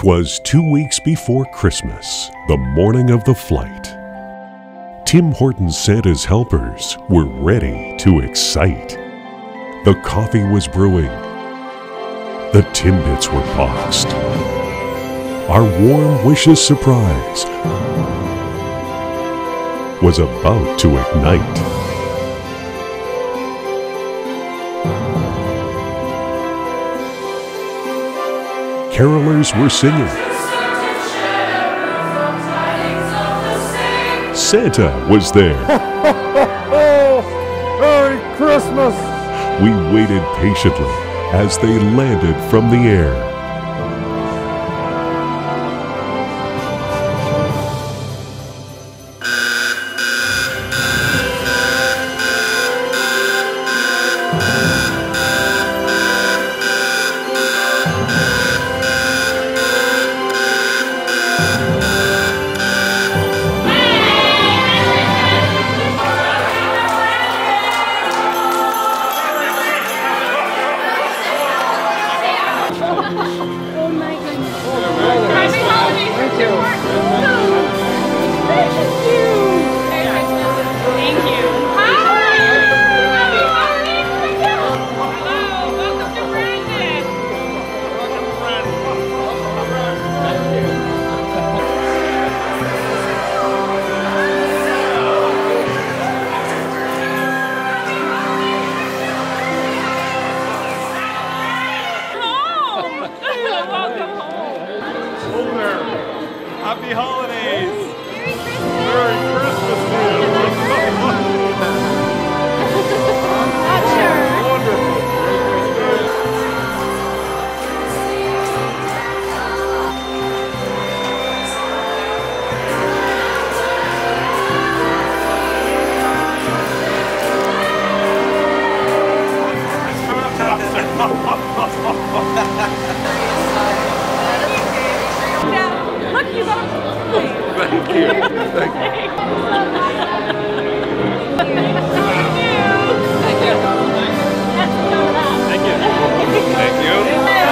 'Twas 2 weeks before Christmas, the morning of the flight. Tim Hortons Santa's helpers were ready to excite. The coffee was brewing. The Timbits were boxed. Our warm wishes surprise was about to ignite. Carolers were singing. Santa was there. Merry Christmas! We waited patiently as they landed from the air. Oh my goodness. Happy holidays. Thank you. Thank you. Merry Christmas. Thank you. Hi. Happy holidays. Thank you. Hello. Welcome to Virden. Welcome to Virden. Thank you. Welcome home. Happy holidays! Merry Christmas to you! Not sure. Wonderful! Look, you got. Thank you. Thank you. Thank you. Thank you. Thank you.